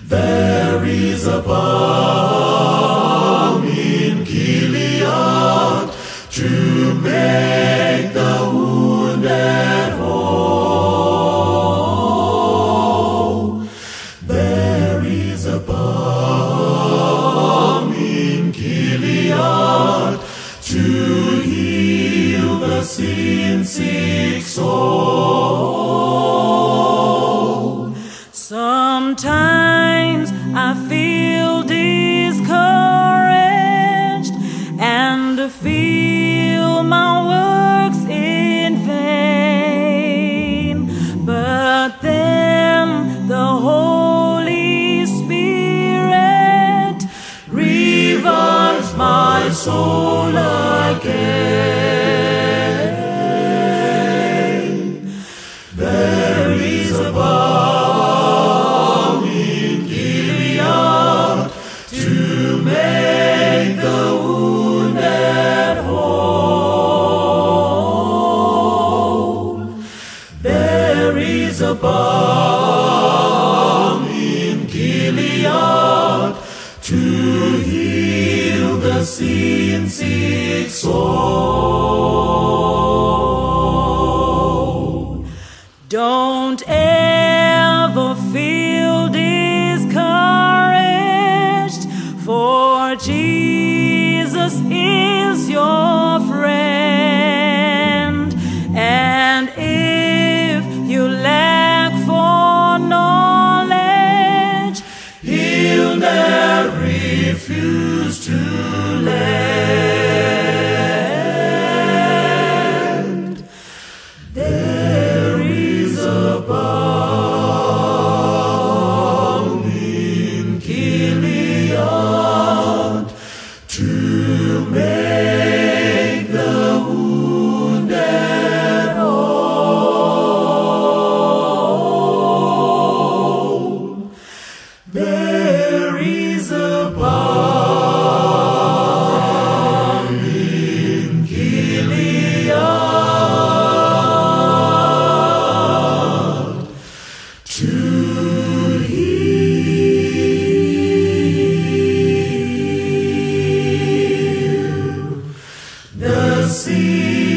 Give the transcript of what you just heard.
There is a balm in Gilead to make the wounded whole. There is a balm in Gilead to heal the sin-sick soul. Sometimes I feel discouraged and feel my works in vain, but then the Holy Spirit revives my soul again. There is a balm in Gilead to make the wounded whole. There is a balm in Gilead to heal the sin-sick soul. Don't ever feel discouraged, for Jesus is your friend. And if you lack for knowledge, He'll never refuse to lend. There is a balm in Gilead to make the wounded whole. There is a balm in Gilead to heal the sin.